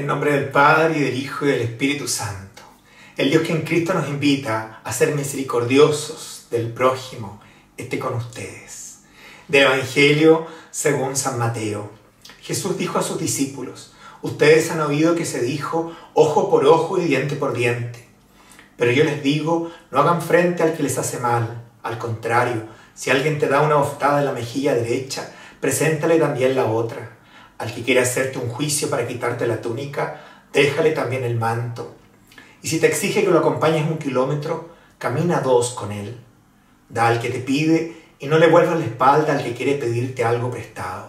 En nombre del Padre, y del Hijo, y del Espíritu Santo. El Dios que en Cristo nos invita a ser misericordiosos del prójimo, esté con ustedes. Del Evangelio según San Mateo. Jesús dijo a sus discípulos: ustedes han oído que se dijo ojo por ojo y diente por diente. Pero yo les digo, no hagan frente al que les hace mal. Al contrario, si alguien te da una bofetada en la mejilla derecha, preséntale también la otra. Al que quiere hacerte un juicio para quitarte la túnica, déjale también el manto. Y si te exige que lo acompañes 1 kilómetro, camina 2 con él. Da al que te pide y no le vuelvas la espalda al que quiere pedirte algo prestado.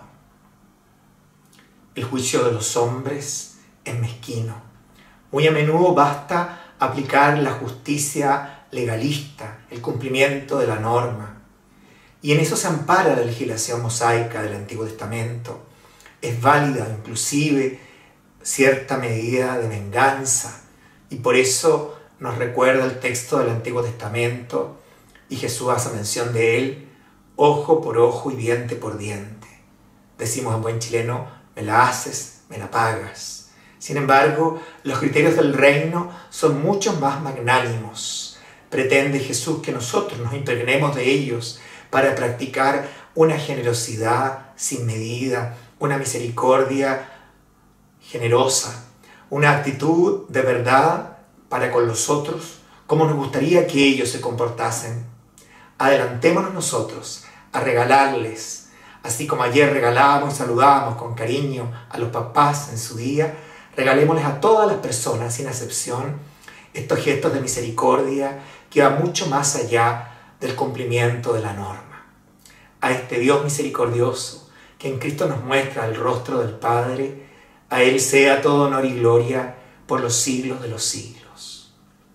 El juicio de los hombres es mezquino. Muy a menudo basta aplicar la justicia legalista, el cumplimiento de la norma. Y en eso se ampara la legislación mosaica del Antiguo Testamento. Es válida inclusive cierta medida de venganza, y por eso nos recuerda el texto del Antiguo Testamento, y Jesús hace mención de él: ojo por ojo y diente por diente. Decimos en buen chileno: me la haces, me la pagas. Sin embargo, los criterios del reino son mucho más magnánimos. Pretende Jesús que nosotros nos impregnemos de ellos para practicar una generosidad sin medida, una misericordia generosa, una actitud de verdad para con los otros, como nos gustaría que ellos se comportasen. Adelantémonos nosotros a regalarles, así como ayer regalábamos y saludábamos con cariño a los papás en su día, regalémosles a todas las personas, sin excepción, estos gestos de misericordia que van mucho más allá del cumplimiento de la norma. A este Dios misericordioso, que en Cristo nos muestra el rostro del Padre, a Él sea todo honor y gloria por los siglos de los siglos.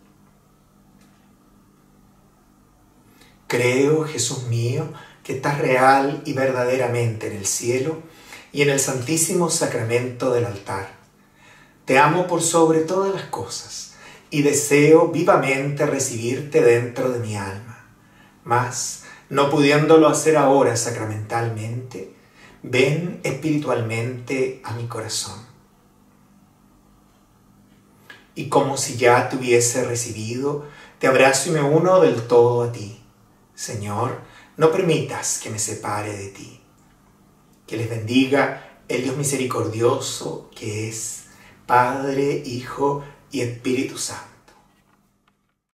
Creo, Jesús mío, que estás real y verdaderamente en el cielo y en el santísimo sacramento del altar. Te amo por sobre todas las cosas y deseo vivamente recibirte dentro de mi alma. Mas, no pudiéndolo hacer ahora sacramentalmente, ven espiritualmente a mi corazón. Y como si ya te hubiese recibido, te abrazo y me uno del todo a ti. Señor, no permitas que me separe de ti. Que les bendiga el Dios misericordioso que es Padre, Hijo y Espíritu Santo.